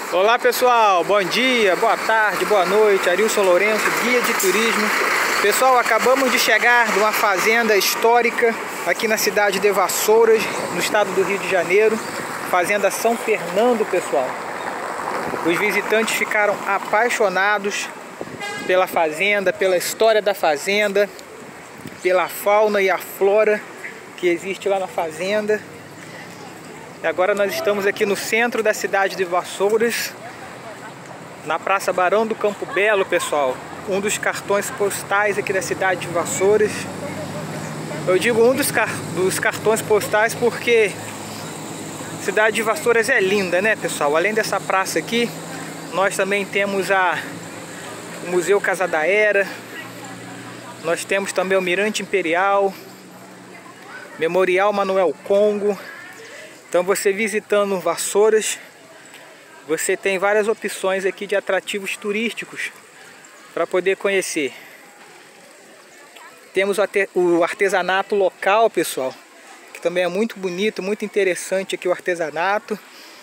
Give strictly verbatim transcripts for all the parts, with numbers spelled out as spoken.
Olá pessoal, bom dia, boa tarde, boa noite, Arilson Lourenço, guia de turismo. Pessoal, acabamos de chegar de uma fazenda histórica aqui na cidade de Vassouras, no estado do Rio de Janeiro, Fazenda São Fernando, pessoal. Os visitantes ficaram apaixonados pela fazenda, pela história da fazenda, pela fauna e a flora que existe lá na fazenda. E agora nós estamos aqui no centro da cidade de Vassouras, na Praça Barão do Campo Belo, pessoal. Um dos cartões postais aqui da cidade de Vassouras. Eu digo um dos, car dos cartões postais porque a cidade de Vassouras é linda, né, pessoal? Além dessa praça aqui, nós também temos a, o Museu Casa da Era. Nós temos também o Mirante Imperial, Memorial Manuel Congo. Então você visitando Vassouras, você tem várias opções aqui de atrativos turísticos para poder conhecer. Temos o artesanato local, pessoal, que também é muito bonito, muito interessante aqui o artesanato.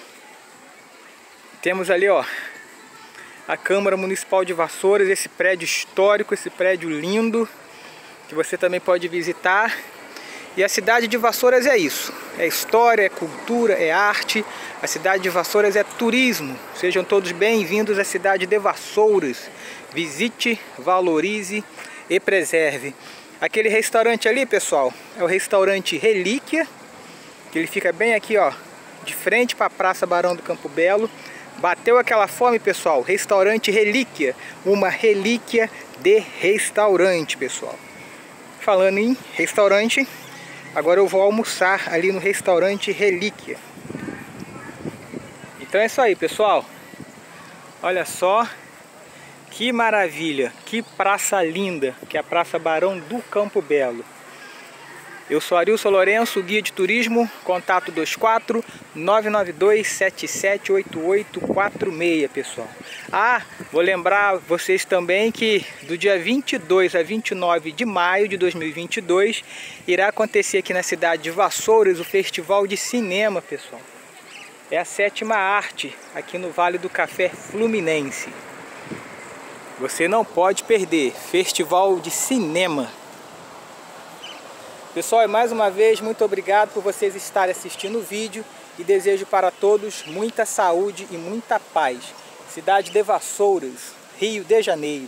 Temos ali, ó, a Câmara Municipal de Vassouras, esse prédio histórico, esse prédio lindo, que você também pode visitar. E a cidade de Vassouras é isso, é história, é cultura, é arte. A cidade de Vassouras é turismo. Sejam todos bem-vindos à cidade de Vassouras. Visite, valorize e preserve. Aquele restaurante ali, pessoal, é o restaurante Relíquia, que ele fica bem aqui, ó, de frente para a Praça Barão do Campo Belo. Bateu aquela fome, pessoal? Restaurante Relíquia, uma relíquia de restaurante, pessoal. Falando em restaurante, agora eu vou almoçar ali no restaurante Relíquia. Então é isso aí, pessoal. Olha só que maravilha, que praça linda, que é a Praça Barão do Campo Belo. Eu sou Arilson Lourenço, guia de turismo, contato dois quatro nove nove dois sete sete oito oito quatro seis, pessoal. Ah, vou lembrar vocês também que do dia vinte e dois a vinte e nove de maio de dois mil e vinte e dois irá acontecer aqui na cidade de Vassouras o Festival de Cinema, pessoal. É a sétima arte aqui no Vale do Café Fluminense. Você não pode perder, Festival de Cinema. Pessoal, mais uma vez, muito obrigado por vocês estarem assistindo o vídeo e desejo para todos muita saúde e muita paz. Cidade de Vassouras, Rio de Janeiro.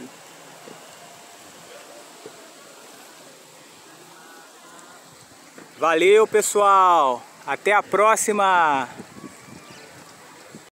Valeu, pessoal! Até a próxima!